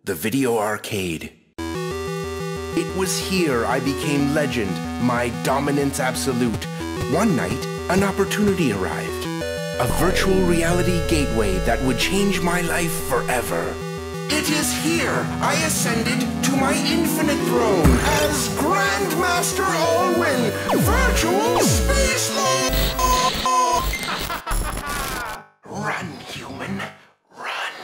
the video arcade. It was here I became legend, my dominance absolute. One night, an opportunity arrived. A virtual reality gateway that would change my life forever. It is here I ascended to my infinite throne as Grandmaster Alwyn, Virtual Space Lord! Run, human, run.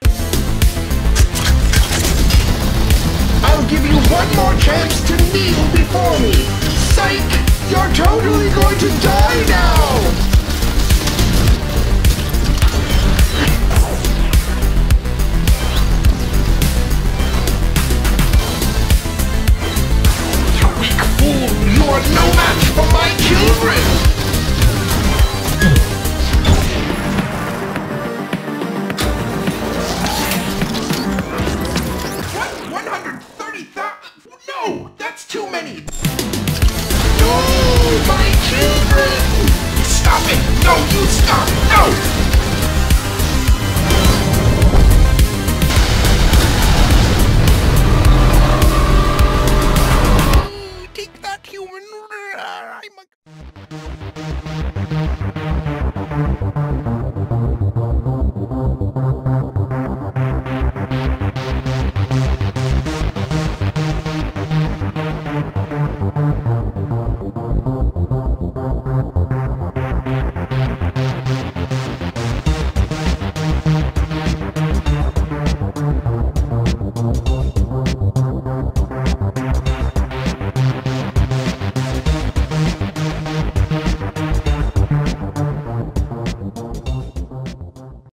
I'll give you one more chance to kneel before me. Psych! You're totally going to die now!